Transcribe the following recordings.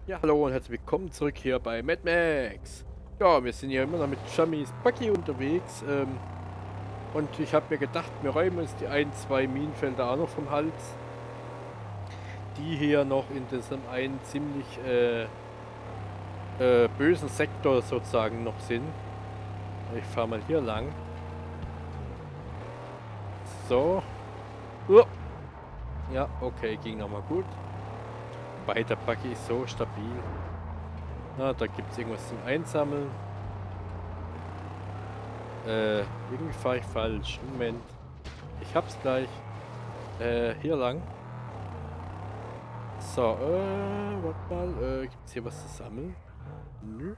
Ja, hallo und herzlich willkommen zurück hier bei Mad Max. Ja, wir sind ja immer noch mit Jammys Buggy unterwegs. Und ich habe mir gedacht, wir räumen uns die ein, zwei Minenfelder auch noch vom Hals. Die hier noch in diesem einen ziemlich bösen Sektor sozusagen noch sind. Ich fahre mal hier lang. So. Ja, okay, ging nochmal gut. Wobei der Buggy ist so stabil. Na, da gibt es irgendwas zum Einsammeln. Irgendwie fahre ich falsch. Moment. Ich hab's gleich. Hier lang. So, warte mal. Gibt's hier was zu sammeln? Nö.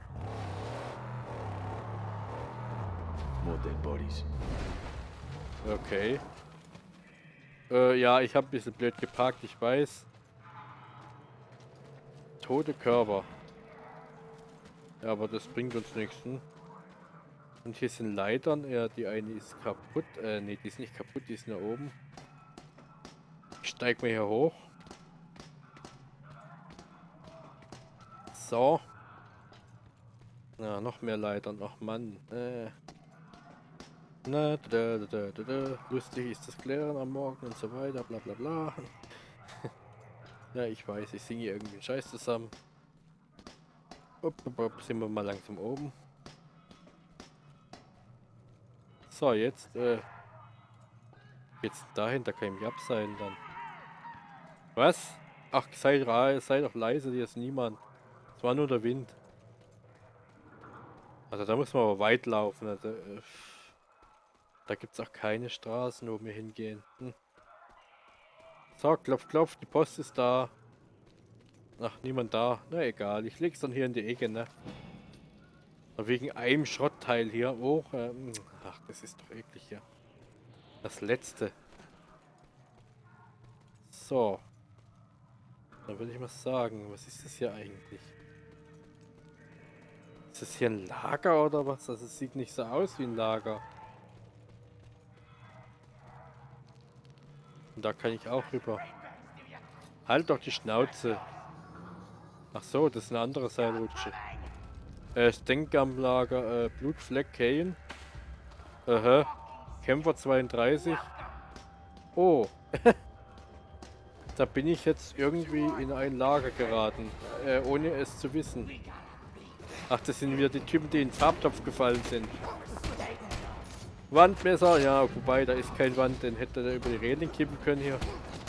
More dead bodies. Okay. Ja, ich habe ein bisschen blöd geparkt, ich weiß. Tote Körper. Ja, aber das bringt uns nichts. Hm? Und hier sind Leitern. Ja, die eine ist kaputt. Nee, die ist nicht kaputt, die ist nur oben. Ich steig mal hier hoch. So. Ja, noch mehr Leitern. Ach Mann. Na, lustig ist das Klären am Morgen und so weiter, bla bla bla. Ja, ich weiß, ich singe irgendwie einen Scheiß zusammen. Sind wir mal langsam oben. So, jetzt, geht's dahin, da kann ich mich abseilen dann. Was? Ach, sei doch leise, hier ist niemand. Es war nur der Wind. Also da muss man aber weit laufen. Also, da gibt's auch keine Straßen, wo wir hingehen. Hm. So, klopf, klopf, die Post ist da. Ach, niemand da. Na egal, ich leg's dann hier in die Ecke, ne? Und wegen einem Schrottteil hier hoch. Ach, das ist doch eklig hier. Das letzte. So. Dann würde ich mal sagen, was ist das hier eigentlich? Ist das hier ein Lager oder was? Also es sieht nicht so aus wie ein Lager. Und da kann ich auch rüber. Halt doch die Schnauze. Ach so, das ist eine andere Seilrutsche. Stenkamp-Lager, Blutfleck Kane. Aha. Kämpfer 32. Oh. Da bin ich jetzt irgendwie in ein Lager geraten. Ohne es zu wissen. Ach, das sind wieder die Typen, die in den Farbtopf gefallen sind. Wandmesser, ja, wobei, da ist kein Wand, den hätte er über die Reling kippen können hier.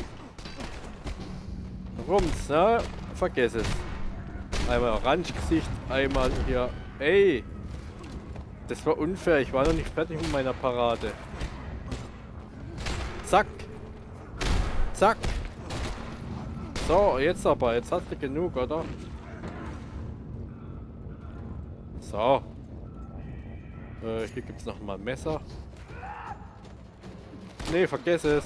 Rums, na, vergess es. Einmal Orangegesicht, einmal hier. Ey! Das war unfair, ich war noch nicht fertig mit meiner Parade. Zack! Zack! So, jetzt aber, jetzt hast du genug, oder? So. Hier gibt es noch mal ein Messer. Nee, vergess es.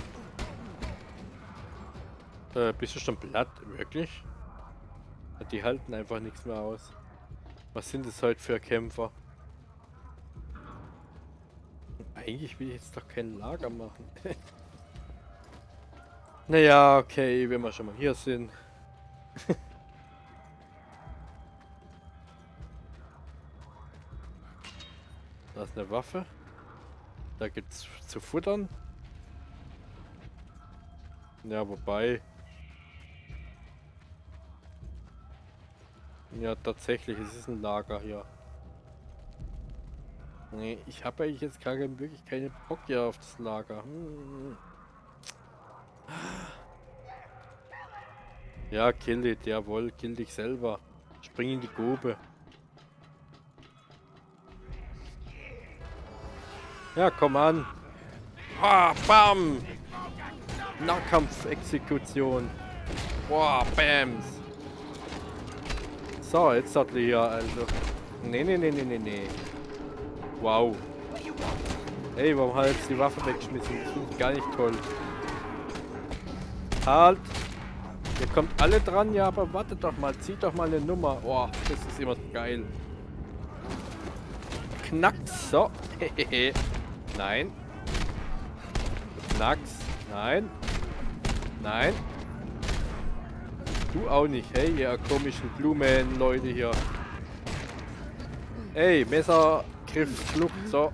Bist du schon platt? Wirklich? Die halten einfach nichts mehr aus. Was sind das heute für Kämpfer? Eigentlich will ich jetzt doch kein Lager machen. Naja, okay, wenn wir schon mal hier sind. Da ist eine Waffe. Da gibt's zu futtern. Ja, wobei. Ja, tatsächlich, es ist ein Lager hier. Nee, ich habe eigentlich jetzt gar wirklich keine Bock hier auf das Lager. Ja, kill it, jawohl, kill dich selber. Spring in die Grube. Ja, komm an. Ah, bam! Nahkampfexekution. Boah, bams. So, jetzt hat er hier, also. Nee. Wow. Ey, warum hat jetzt die Waffe weggeschmissen? Das finde ich gar nicht toll. Halt! Ihr kommt alle dran, ja, aber wartet doch mal, zieht doch mal eine Nummer. Oh, das ist immer geil. Knacks, so. Nein. Knacks, nein. Nein. Du auch nicht. Hey, ihr komischen Blumen-Leute hier. Ey, Messer, Griff, Flucht, so.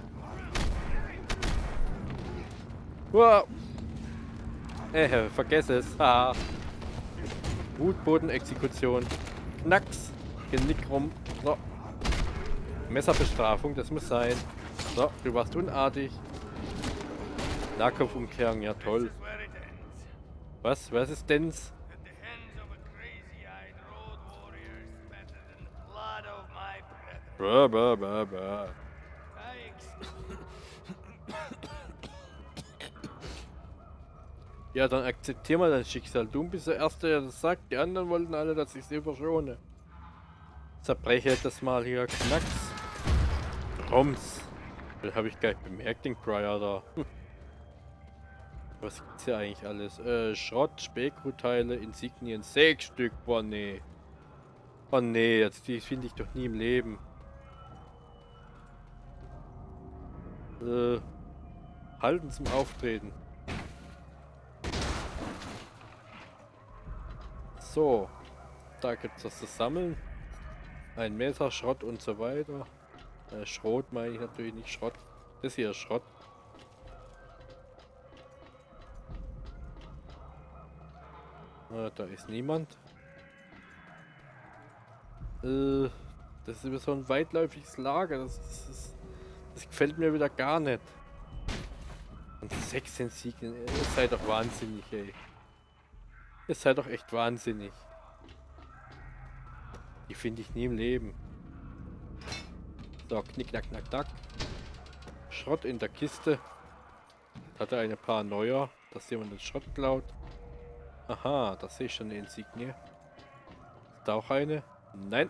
Wow. Vergess es. Haha. Wutboden-Exekution. Knacks. Genick rum. So. Messerbestrafung, das muss sein. So, du warst unartig. Nahkampfumkehrung, ja toll. Was? Was ist den's? Blah, blah, blah, blah. Ja, dann akzeptier mal dein Schicksal. Du bist der Erste, der das sagt. Die anderen wollten alle, dass ich sie verschone. Zerbreche das mal hier. Knacks. Rums. Das habe ich gar nicht bemerkt, den Cryer da. Was gibt's hier eigentlich alles? Schrott, Speckroteile, Insignien, Sägstück. Boah, nee. Oh nee, jetzt die finde ich doch nie im Leben. Halten zum Auftreten. So. Da gibt's was zu sammeln. Ein Messer, Schrott und so weiter. Schrot meine ich natürlich nicht Schrott. Das hier ist Schrott. Da ist niemand. Das ist über so ein weitläufiges Lager. Das gefällt mir wieder gar nicht. Und 16 Siegen. Ihr seid doch wahnsinnig, ey. Ihr seid doch echt wahnsinnig. Die finde ich nie im Leben. So, knick, knack, knack, knack. Schrott in der Kiste. Hatte eine paar neuer, dass jemand den Schrott klaut. Aha, da sehe ich schon eine Insignie. Ist da auch eine? Nein.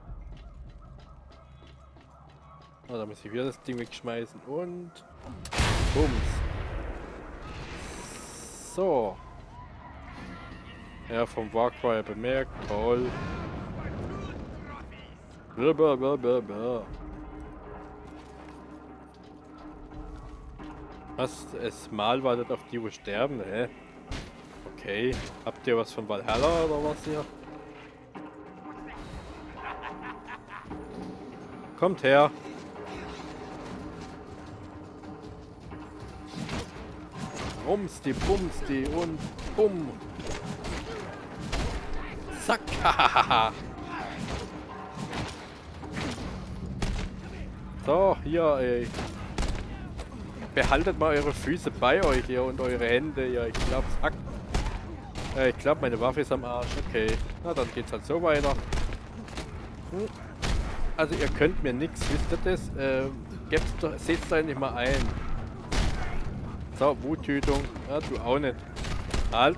Oh, da muss ich wieder das Ding wegschmeißen und bums. So. Ja, vom Warcry bemerkt. Toll. Blablabla. Was? Es Mal wartet auf die, wo sterben, hä? Okay. Habt ihr was von Valhalla oder was hier? Kommt her. Rumsti, bumsti und bumm. Zack. So, hier, ey. Behaltet mal eure Füße bei euch hier und eure Hände. Ja, ich glaube, zack. Ich glaube, meine Waffe ist am Arsch. Okay. Na, dann geht's halt so weiter. Also, ihr könnt mir nichts, wisst ihr das? Seht's da endlich mal ein. So, Wuttütung. Ja, du auch nicht. Halt.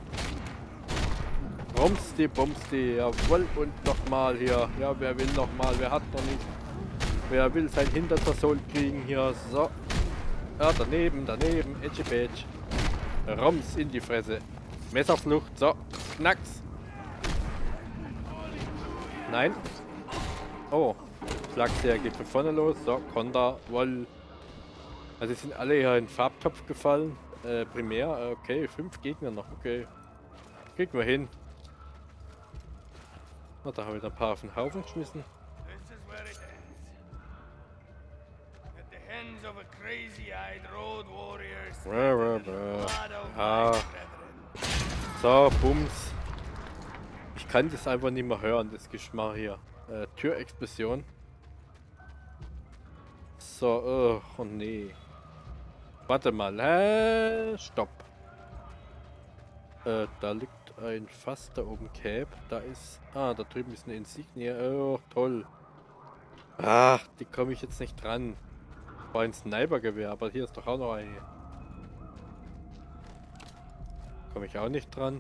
Rumsti, bumsti. Jawohl, und nochmal hier. Ja, wer will nochmal? Wer hat noch nicht? Wer will sein Hintertersol kriegen hier? So. Ja, daneben, Edgy Badge. Rums in die Fresse. Messerflucht. So. Knacks. Nein. Oh. Schlagseher geht von vorne los. So, Konter. Woll. Also sind alle hier in den Farbtopf gefallen. Primär. Okay, 5 Gegner noch. Okay. Kriegen wir hin. Na, da haben wir ein paar auf den Haufen geschmissen. Ja. So, Bums. Ich kann das einfach nicht mehr hören, das Geschmack hier. Türexplosion. So, oh nee. Warte mal, stopp. Da liegt ein Fass da oben, Cape. Da ist, da drüben ist eine Insignie. Oh, toll. Ach, die komme ich jetzt nicht dran. War ein Snipergewehr, aber hier ist doch auch noch eine. Komme ich auch nicht dran.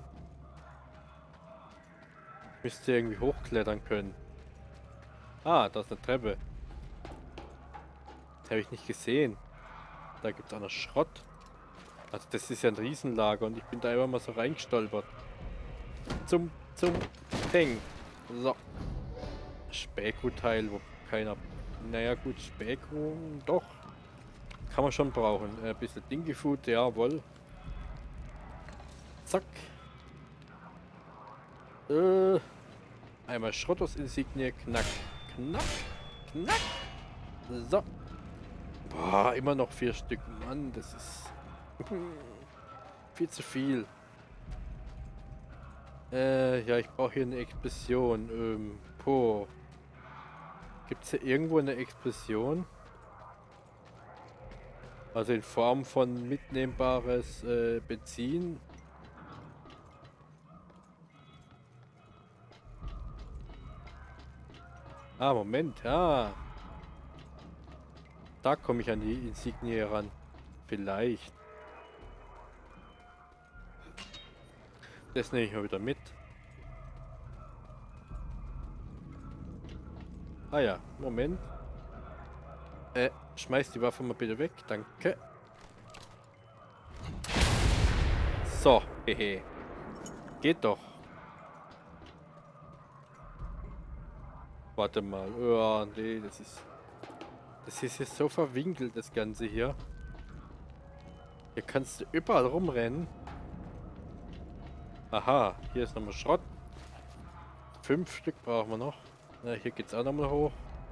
Müsste irgendwie hochklettern können. Ah, da ist eine Treppe. Das habe ich nicht gesehen. Da gibt es auch noch Schrott. Also das ist ja ein Riesenlager und ich bin da einfach mal so reingestolpert. Zum Ding. So. Späkruteil, wo keiner... Naja gut, Späkru, doch. Kann man schon brauchen. Ein bisschen Dingy-Food, jawohl. Zack. Einmal Schrottos-Insignie. Knack, knack, knack. So. Boah, immer noch 4 Stück. Mann, das ist viel zu viel. Ja, ich brauche hier eine Explosion. Gibt es hier irgendwo eine Explosion? Also in Form von mitnehmbares Benzin. Ah, Moment, ja. Da komme ich an die Insignie ran. Vielleicht. Das nehme ich mal wieder mit. Ah ja, Moment. Schmeiß die Waffe mal bitte weg, danke. So, hehe. Geht doch. Warte mal. Oh, nee, das ist jetzt so verwinkelt, das Ganze hier. Hier kannst du überall rumrennen. Aha, hier ist nochmal Schrott. 5 Stück brauchen wir noch. Na, hier geht's auch nochmal hoch.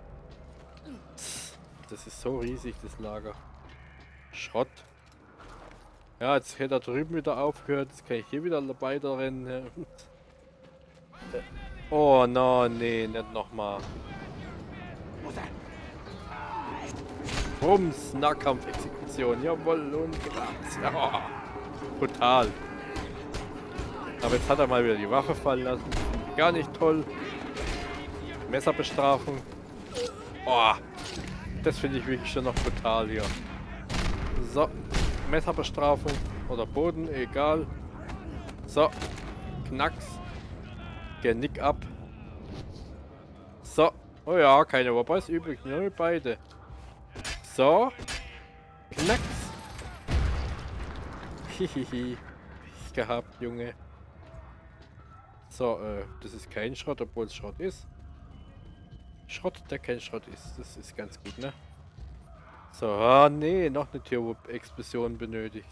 Das ist so riesig, das Lager. Schrott. Ja, jetzt hätte er drüben wieder aufgehört. Jetzt kann ich hier wieder weiter rennen. Oh, no, nee, nicht nochmal. Bums, Nahkampf-Exekution. Jawohl, und ja, brutal. Aber jetzt hat er mal wieder die Waffe fallen lassen. Gar nicht toll. Messerbestrafung. Oh, das finde ich wirklich schon noch brutal hier. So, Messerbestrafung oder Boden, egal. So, Knacks. Genick ab. So, oh ja, keine Wobbeis übrig, nur beide. So, Knacks. Hihihi, ich gehabt, Junge. So, das ist kein Schrott, obwohl es Schrott ist. Schrott, der kein Schrott ist. Das ist ganz gut, ne? So, ah, nee, noch eine Turbo-Explosion benötigt.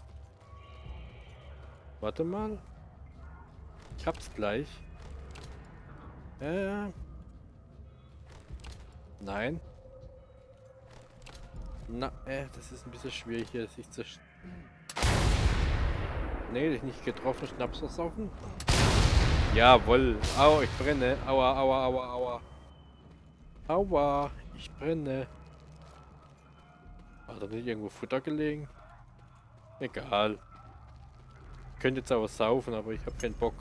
Warte mal. Ich hab's gleich. Nein. Na, das ist ein bisschen schwierig hier, sich zu... Nee, nicht getroffen, Schnaps versaufen. Jawohl. Au, ich brenne. Aua, aua, aua, aua. Aua, ich brenne. Hat da nicht irgendwo Futter gelegen? Egal. Ich könnte jetzt aber saufen, aber ich habe keinen Bock.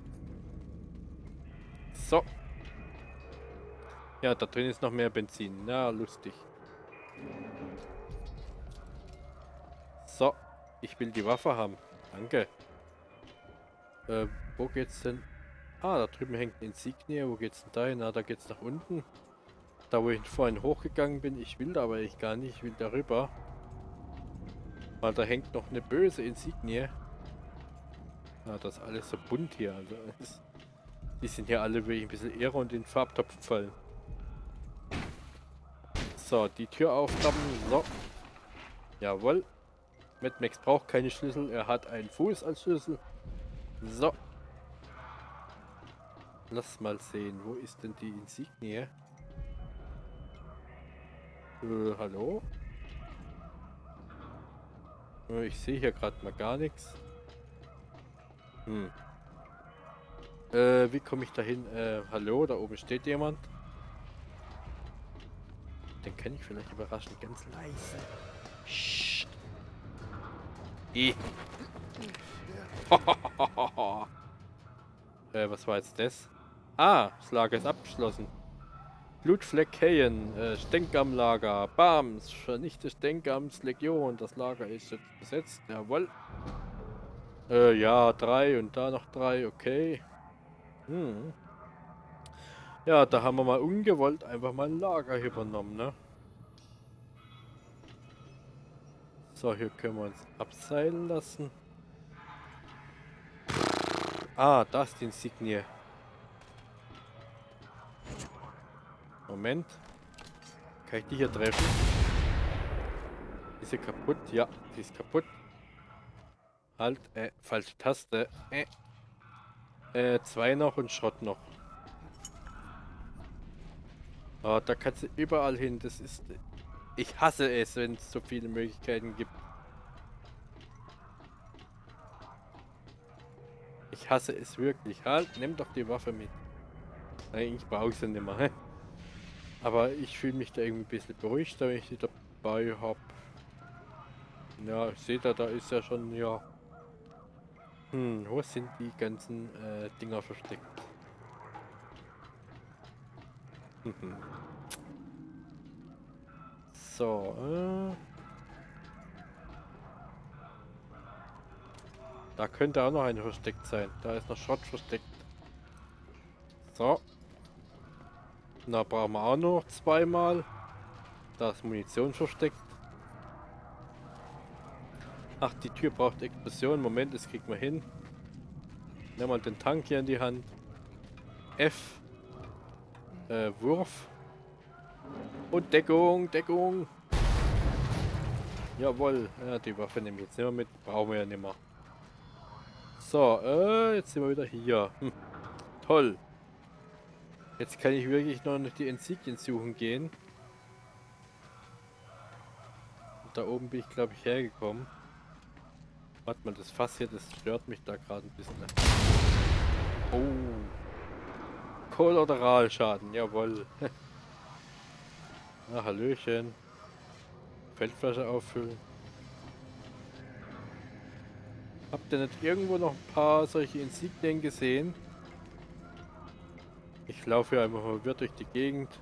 So. Ja, da drin ist noch mehr Benzin. Na, lustig. So. Ich will die Waffe haben. Danke. Wo geht's denn? Ah, da drüben hängt eine Insignie. Wo geht's denn da hin? Na, da geht's nach unten. Da, wo ich vorhin hochgegangen bin. Ich will da aber echt gar nicht. Ich will darüber. Weil da hängt noch eine böse Insignie. Ah, das ist alles so bunt hier. Also, die sind hier alle wirklich ein bisschen Ehre und in den Farbtopf fallen. So, die Tür aufklappen. So. Jawohl. Mad Max braucht keine Schlüssel. Er hat einen Fuß als Schlüssel. So. Lass mal sehen. Wo ist denn die Insignie? Hallo? Ich sehe hier gerade mal gar nichts. Wie komme ich da hin? Hallo? Da oben steht jemand. Den kann ich vielleicht überraschen. Ganz leise. Psst. Was war jetzt das? Ah, das Lager ist abgeschlossen. Blutfleck Kayen, Stenkam-Lager. Bams, vernichte Stenkams Legion. Das Lager ist jetzt besetzt. Jawohl. Ja, 3 und da noch 3, okay. Ja, da haben wir mal ungewollt einfach mal ein Lager übernommen, ne? So, hier können wir uns abseilen lassen. Ah, da ist die Insignie. Moment. Kann ich die hier treffen? Ist sie kaputt? Ja, die ist kaputt. Halt, falsche Taste. Zwei noch und Schrott noch. Ah, da kannst du überall hin. Das ist... Ich hasse es, wenn es so viele Möglichkeiten gibt. Ich hasse es wirklich. Halt, nimm doch die Waffe mit. Eigentlich brauche ich sie nicht mehr. Hä? Aber ich fühle mich da irgendwie ein bisschen beruhigter, wenn ich die dabei habe. Ja, seht ihr, da ist ja schon, ja. Wo sind die ganzen Dinger versteckt? Mhm. So, da könnte auch noch eine versteckt sein. Da ist noch Schrott versteckt. So. Da brauchen wir auch noch zweimal. Da ist Munition versteckt. Ach, die Tür braucht Explosion. Moment, das kriegt man hin. Nehmen wir den Tank hier in die Hand. F. Wurf. Und Deckung, Deckung. Jawohl. Ja, die Waffe nehme ich jetzt nicht mehr mit. Brauchen wir ja nicht mehr. So, jetzt sind wir wieder hier. Toll. Jetzt kann ich wirklich noch die Insignien suchen gehen. Und da oben bin ich, glaube ich, hergekommen. Warte mal, das Fass hier, das stört mich da gerade ein bisschen. Oh. Kollateralschaden, jawohl. Na, Hallöchen. Feldflasche auffüllen. Habt ihr nicht irgendwo noch ein paar solche Insignien gesehen? Ich laufe hier einfach mal durch die Gegend.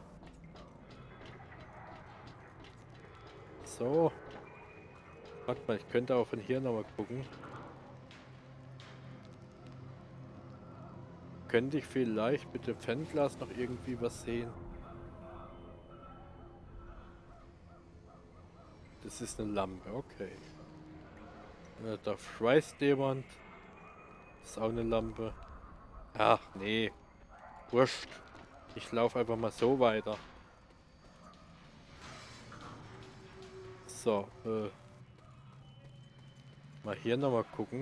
So. Warte mal, ich könnte auch von hier nochmal gucken. Könnte ich vielleicht mit dem Fernglas noch irgendwie was sehen? Das ist eine Lampe, okay. Da schweißt jemand. Das ist auch eine Lampe. Ach nee. Wurscht. Ich laufe einfach mal so weiter. So, mal hier nochmal gucken.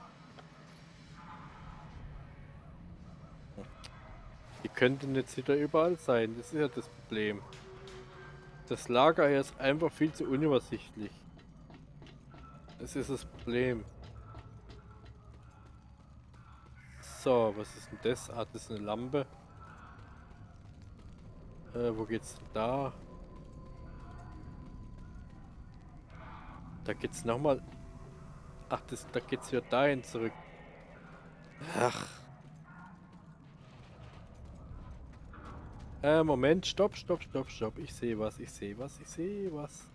Die könnten jetzt wieder überall sein. Das ist ja das Problem. Das Lager hier ist einfach viel zu unübersichtlich. Das ist das Problem. So, was ist denn das? Ah, das ist eine Lampe. Wo geht's denn da? Da geht's nochmal. Ach, da geht's wieder dahin zurück. Ach. Moment, stopp, stopp, stopp, stopp. Ich sehe was, ich sehe was, ich sehe was.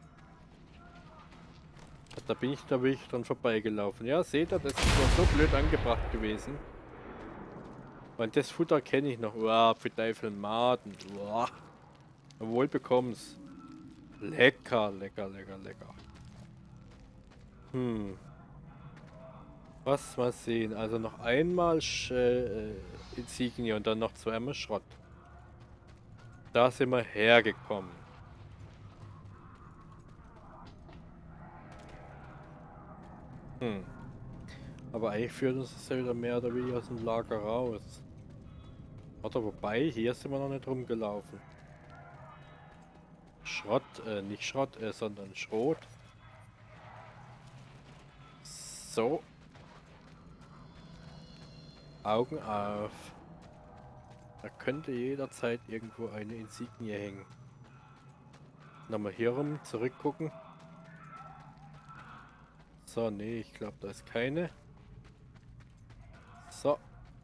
Da bin ich dran vorbeigelaufen. Ja, seht ihr, das ist doch so blöd angebracht gewesen. Weil das Futter kenne ich noch. Uah, für Teufel Maden. Uah. Wohl bekomm's. Lecker, lecker, lecker, lecker. Was mal sehen. Also noch einmal Insignie und dann noch zweimal Schrott. Da sind wir hergekommen. Aber eigentlich führt uns das ja wieder mehr oder weniger aus dem Lager raus. Oder wobei, hier sind wir noch nicht rumgelaufen. Schrott, nicht Schrott, sondern Schrot. So. Augen auf. Da könnte jederzeit irgendwo eine Insignie hängen. Nochmal hier rum, zurückgucken. So, nee, ich glaube, da ist keine. So.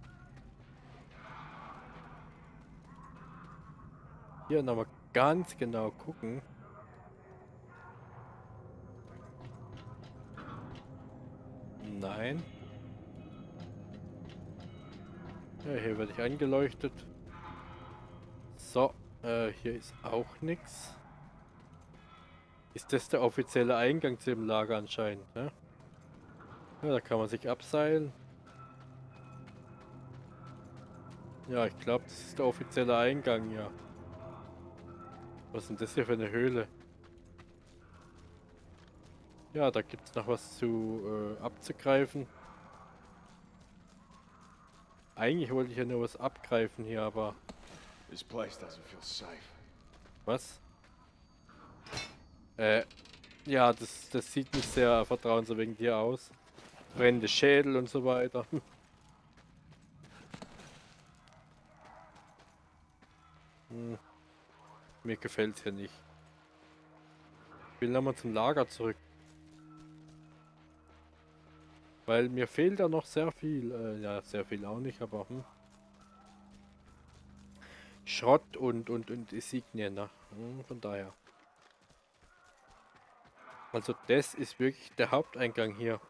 Hier nochmal ganz genau gucken. Nein. Ja, hier werde ich angeleuchtet. So, hier ist auch nichts. Ist das der offizielle Eingang zu dem Lager anscheinend, ne? Ja, da kann man sich abseilen. Ja, ich glaube, das ist der offizielle Eingang, ja. Was ist denn das hier für eine Höhle? Ja, da gibt es noch was zu abzugreifen. Eigentlich wollte ich ja nur was abgreifen hier, aber... This place doesn't feel safe. Was? Ja, das sieht nicht sehr vertrauenserweckend hier aus. Brennende Schädel und so weiter. Mir gefällt es hier nicht. Ich will nochmal zum Lager zurück. Weil mir fehlt da noch sehr viel. Ja, sehr viel auch nicht, aber... Schrott und Insignien, ne? Von daher. Also das ist wirklich der Haupteingang hier.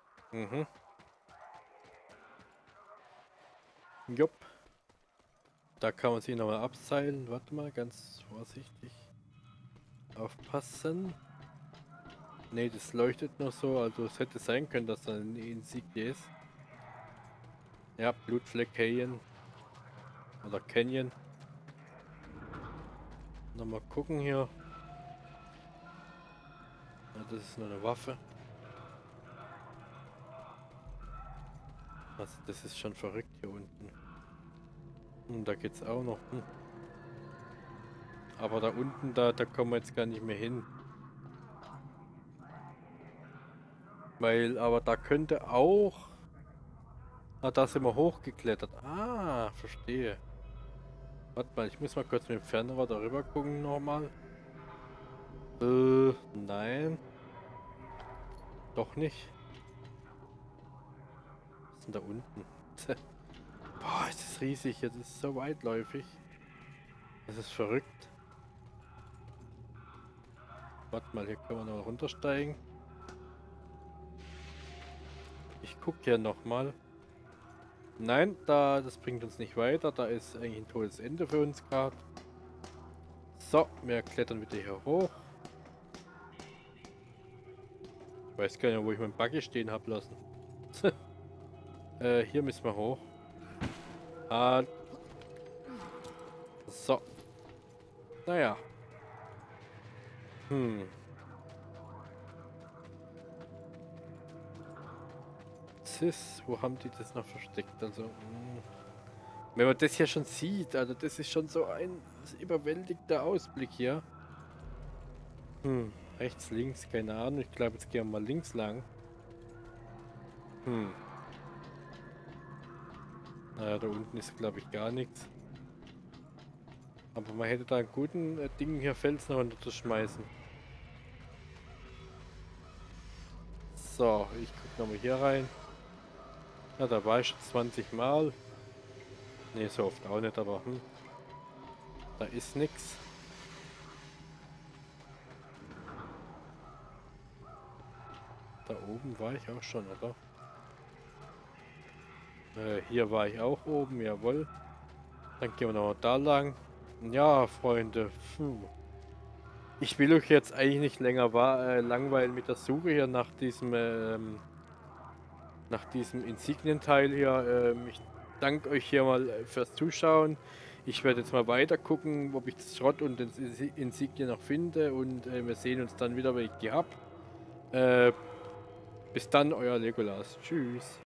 Jupp. Da kann man sich nochmal abseilen. Warte mal, ganz vorsichtig. Aufpassen. Ne, das leuchtet noch so. Also es hätte sein können, dass da eine Insignie ist. Ja, Blutfleck Canyon. Oder Canyon. Nochmal gucken hier. Ja, das ist nur eine Waffe. Also das ist schon verrückt hier unten. Und da geht's auch noch. Aber da unten, da kommen wir jetzt gar nicht mehr hin. Weil, aber da könnte auch... Ah, da sind wir hochgeklettert. Ah, verstehe. Warte mal, ich muss mal kurz mit dem Fernrohr darüber gucken nochmal. Nein. Doch nicht. Was ist denn da unten? Boah, ist das riesig. Jetzt ist es so weitläufig. Das ist verrückt. Warte mal, hier können wir noch runtersteigen. Ich gucke hier nochmal. Nein, das bringt uns nicht weiter. Da ist eigentlich ein tolles Ende für uns gerade. So, wir klettern wieder hier hoch. Ich weiß gar nicht, wo ich meinen Buggy stehen habe lassen. Hier müssen wir hoch. So. Naja. Wo haben die das noch versteckt? Also, wenn man das hier schon sieht, also das ist schon so ein überwältigter Ausblick hier. Rechts, links, keine Ahnung. Ich glaube, jetzt gehen wir mal links lang. Naja, da unten ist, glaube ich, gar nichts. Aber man hätte da einen guten Ding hier Felsen runterzuschmeißen. So, ich gucke nochmal hier rein. Ja, da war ich schon 20 Mal. Ne, so oft auch nicht, aber da ist nichts. Da oben war ich auch schon, oder? Hier war ich auch oben, jawohl. Dann gehen wir noch da lang. Ja, Freunde. Ich will euch jetzt eigentlich nicht länger langweilen mit der Suche hier nach diesem Insignienteil hier. Ich danke euch hier mal fürs Zuschauen. Ich werde jetzt mal weiter gucken, ob ich das Schrott und das Insignien noch finde. Und wir sehen uns dann wieder, wenn ich die hab. Bis dann, euer Legolas. Tschüss.